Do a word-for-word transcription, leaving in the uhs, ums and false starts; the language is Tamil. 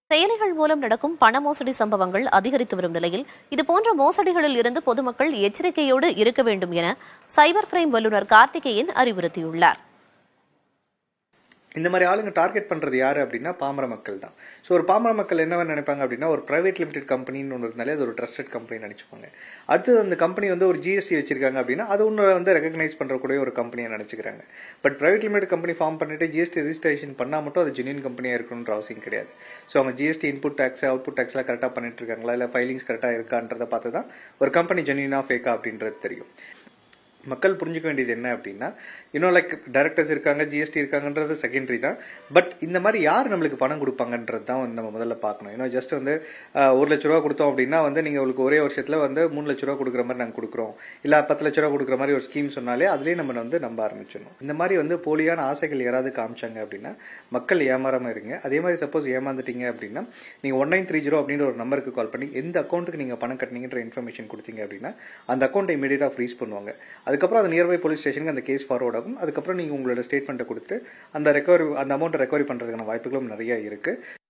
செயலிகள் மூலம் நடக்கும் பண மோசடி சம்பவங்கள் அதிகரித்து வரும் நிலையில் இதுபோன்ற மோசடிகளில் இருந்து பொதுமக்கள் எச்சரிக்கையோடு இருக்க வேண்டும் என சைபர் கிரைம் வல்லுநர் கார்த்திகேயன் அறிவுறுத்தியுள்ளார். இந்த மாதிரி ஆளுங்க டார்கெட் பண்றது யாரு அப்படின்னா பாமர மக்கள் தான். ஸோ ஒரு பாமர மக்கள் என்ன நினைப்பாங்க அப்படின்னா, ஒரு பிரைவேட் லிமிடெட் கம்பெனின்னு ஒன்று இருந்தாலே அது ஒரு ட்ரஸ்டட் கம்பெனி நினைச்சுப்பாங்க. அடுத்தது அந்த கம்பெனி வந்து ஒரு ஜிஎஸ்டி வச்சிருக்காங்க அப்படின்னா அது ஒன்று வந்து ரெகக்னைஸ் பண்றக்கூடிய ஒரு கம்பெனியை நினைச்சுக்கிறாங்க. But private limited company form பண்ணிட்டு ஜிஎஸ்டி ரெஜிஸ்ட்ரேஷன் பண்ணா மட்டும் அது ஜென்யூன் கம்பெனியா இருக்கணும்ன்ற அவசியம் கிடையாது. ஸோ அவங்க GST input tax output tax எல்லாம் கரெக்டாக பண்ணிட்டு இருக்காங்களா, இல்லை ஃபைலிங்ஸ் கரெக்டாக இருக்கான்றதை பார்த்து தான் ஒரு கம்பெனி ஜென்யூனா ஃபேக்கா அப்படின்றது தெரியும். மக்கள் புரிஞ்சுக்க வேண்டியது என்ன அப்படின்னா, இன்னும் லைக் டைரக்டர்ஸ் இருக்காங்க, ஜிஎஸ்டி இருக்காங்கன்றது செகண்டரி தான். பட் இந்த மாதிரி யார் நம்மளுக்கு பணம் கொடுப்பாங்கன்றது தான் வந்து நம்ம முதல்ல பார்க்கணும். ஏன்னா ஜஸ்ட் வந்து ஒரு லட்ச ரூபா கொடுத்தோம் அப்படின்னா வந்து நீங்க உங்களுக்கு ஒரே வருஷத்துல வந்து மூணு லட்ச ரூபா கொடுக்குற மாதிரி நாங்கள் கொடுக்குறோம், இல்ல பத்து லட்ச ரூபா கொடுக்குற மாதிரி ஒரு ஸ்கீம் சொன்னாலே அதுலேயே நம்ம வந்து நம்ப ஆரம்பிச்சிடணும். இந்த மாதிரி வந்து போலியான ஆசைகள் யாராவது காமிச்சாங்க அப்படின்னா மக்கள் ஏமாறாம இருங்க. அதே மாதிரி சப்போஸ் ஏமாந்துட்டீங்க அப்படின்னா நீங்க ஒன் நைன் த்ரீ ஜீரோ அப்படின்ற ஒரு நம்பருக்கு கால் பண்ணி எந்த அக்கௌண்ட்டுக்கு நீங்க பணம் கட்டினீங்கன்ற இன்ஃபர்மேஷன் கொடுத்தீங்க அப்படின்னா அந்த அக்கௌண்ட்டை இமீடியட்டா ஃப்ரீஸ் பண்ணுவாங்க. அதுக்கப்புறம் அது நியர்பை போலீஸ் ஸ்டேஷனுக்கு அந்த கேஸ் ஃபார்வர்ட் ஆகும். அதுக்கப்புறம் நீங்க உங்களோட ஸ்டேட்மெண்ட்டை கொடுத்துட்டு அந்த ரெக்கவரி அந்த அமௌண்ட்டை ரெக்கவரி பண்றதுக்கான வாய்ப்புகளும் நிறைய இருக்கு.